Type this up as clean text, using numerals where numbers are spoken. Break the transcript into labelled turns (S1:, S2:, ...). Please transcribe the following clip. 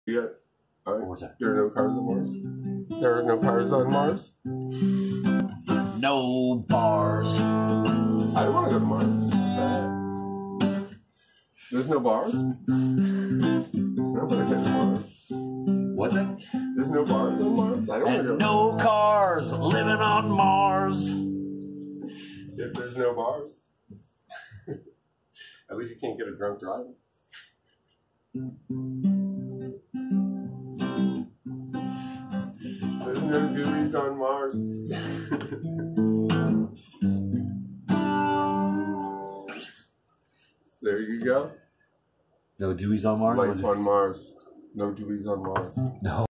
S1: Yeah. All right.
S2: One more time.
S1: There are no cars on Mars. There are no cars on Mars.
S2: No bars.
S1: I don't want to go to Mars. There's no bars? I don't want to go to Mars.
S2: What's it?
S1: There's no bars on Mars? I don't want to go.
S2: And no cars living on Mars.
S1: If there's no bars, at least you can't get a drunk driving. There's no Deweys on Mars. There you go.
S2: No Deweys on Mars?
S1: Life on Mars. No Deweys on Mars.
S2: No.